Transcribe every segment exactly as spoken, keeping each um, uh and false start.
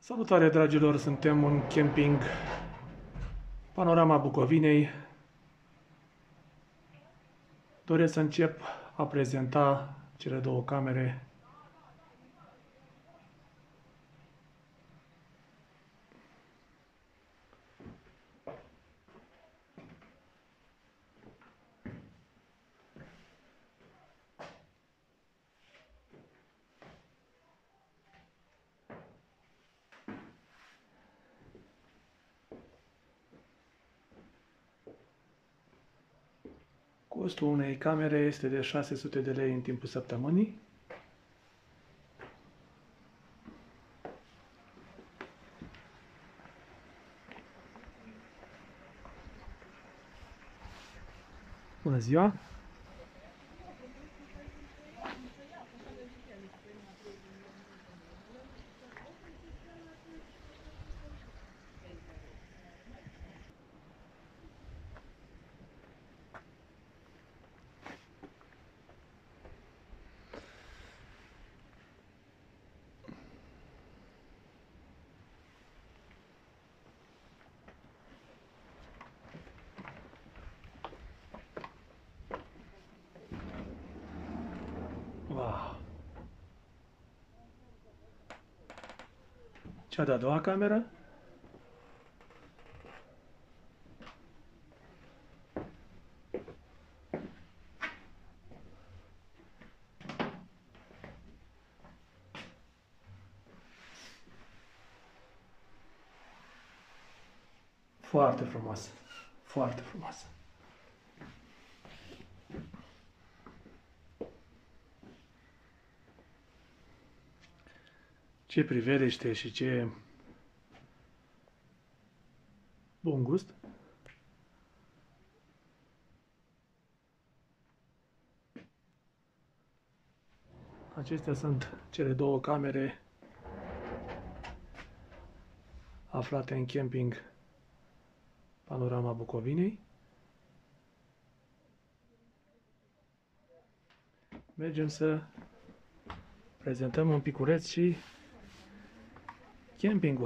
Salutare, dragilor! Suntem în camping Panorama Bucovinei. Doresc să încep a prezenta cele două camere. Costul unei camere este de șase sute de lei în timpul săptămânii. Bună ziua! Wow. Cea de-a doua cameră. Foarte frumoasă. Foarte frumoasă. Ce priveliște și ce bun gust. Acestea sunt cele două camere aflate în camping Panorama Bucovinei. Mergem să prezentăm un piculeț și campingul.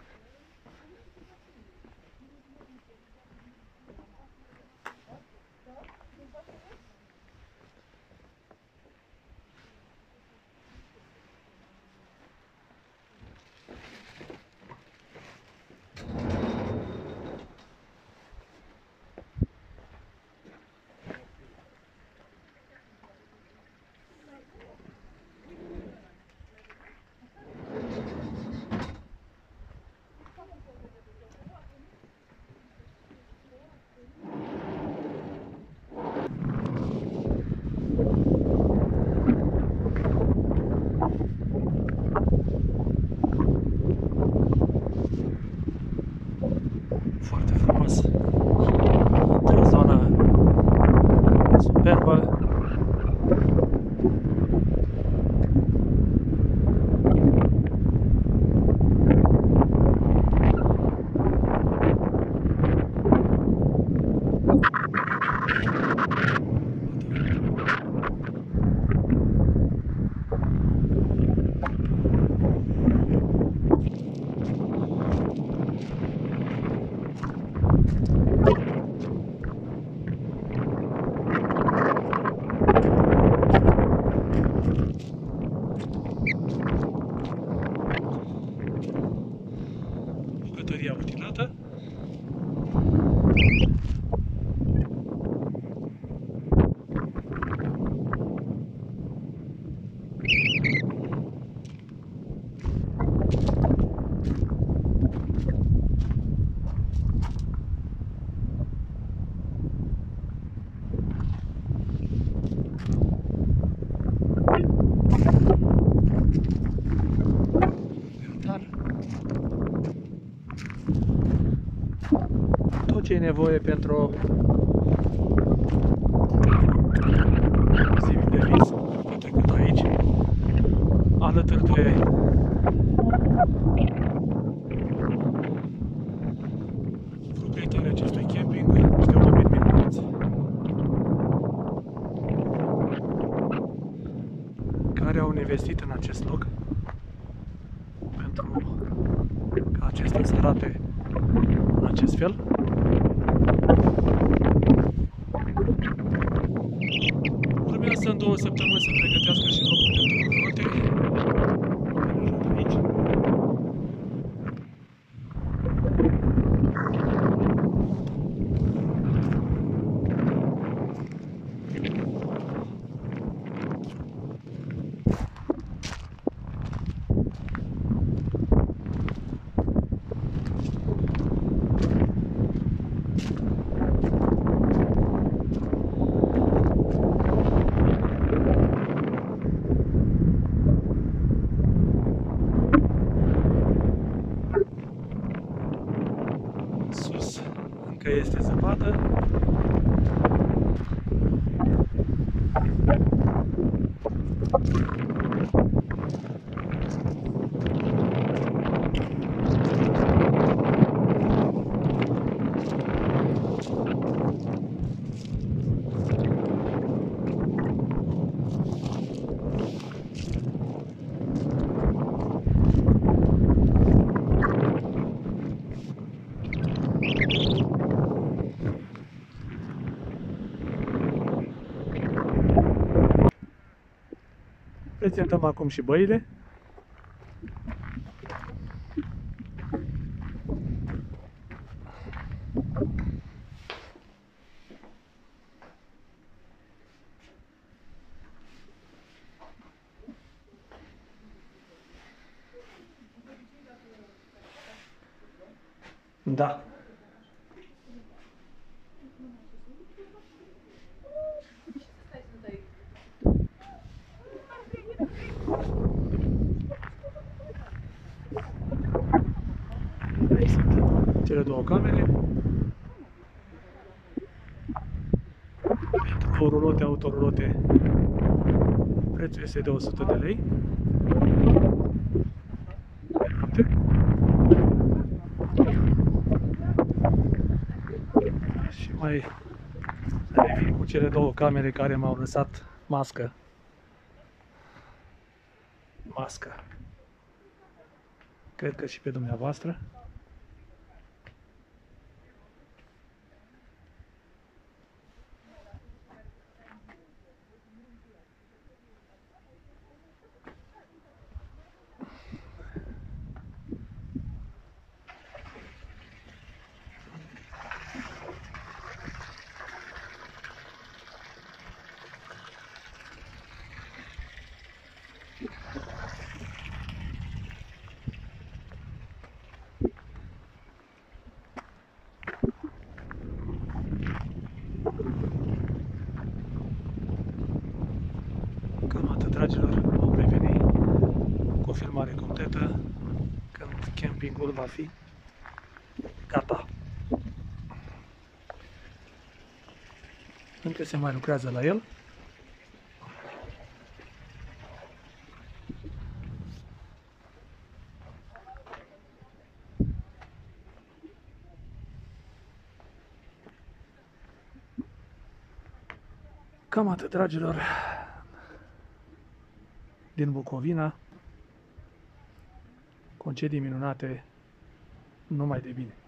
Foarte frumos. Într-o zonă superbă. Bucătăria utilată. Tot ce e nevoie pentru o zi de vis petrecut aici, alături de proprietarii acestui camping, niște oameni minunați care au investit în acest loc pentru noastră să arate în acest fel. Urmează în două săptămâni să pregătească și locul pentru rolote. Aici. Sus încă este zăpadă. Prezentăm acum și băile. Da. Aici sunt cele două camere. Pentru rolote, autorolote, prețul este de o sută de lei. Pe noapte. Și mai revin cu cele două camere care m-au lăsat mască. Mască. Cred că și pe dumneavoastră. Cam atât, dragilor. Vom reveni cu o filmare completă când campingul va fi gata. Încă se mai lucrează la el. Cam atât, dragilor, din Bucovina. Concedii minunate, numai de bine.